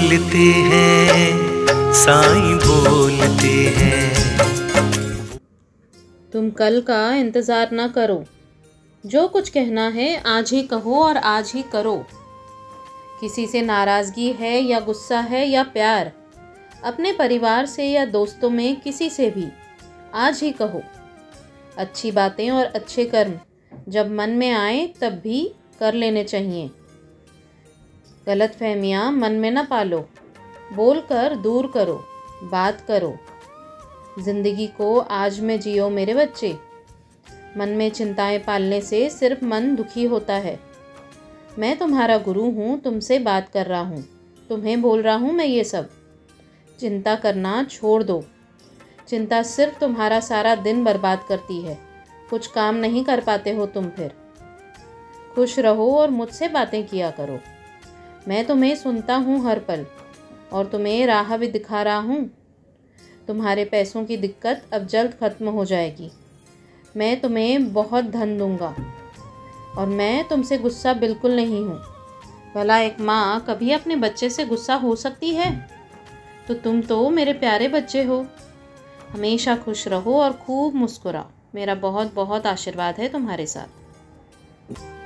बोलते हैं, साईं बोलते हैं। तुम कल का इंतज़ार ना करो, जो कुछ कहना है आज ही कहो और आज ही करो। किसी से नाराज़गी है या गुस्सा है या प्यार, अपने परिवार से या दोस्तों में किसी से भी आज ही कहो। अच्छी बातें और अच्छे कर्म जब मन में आए तब भी कर लेने चाहिए। गलतफहमियां मन में न पालो, बोलकर दूर करो, बात करो। ज़िंदगी को आज में जियो मेरे बच्चे। मन में चिंताएं पालने से सिर्फ मन दुखी होता है। मैं तुम्हारा गुरु हूँ, तुमसे बात कर रहा हूँ, तुम्हें बोल रहा हूँ मैं ये सब। चिंता करना छोड़ दो। चिंता सिर्फ तुम्हारा सारा दिन बर्बाद करती है, कुछ काम नहीं कर पाते हो तुम फिर। खुश रहो और मुझसे बातें किया करो। मैं तुम्हें सुनता हूँ हर पल और तुम्हें राह भी दिखा रहा हूँ। तुम्हारे पैसों की दिक्कत अब जल्द ख़त्म हो जाएगी। मैं तुम्हें बहुत धन दूँगा और मैं तुमसे गुस्सा बिल्कुल नहीं हूँ। भला एक माँ कभी अपने बच्चे से गुस्सा हो सकती है? तो तुम तो मेरे प्यारे बच्चे हो। हमेशा खुश रहो और खूब मुस्कुराओ। मेरा बहुत बहुत आशीर्वाद है तुम्हारे साथ।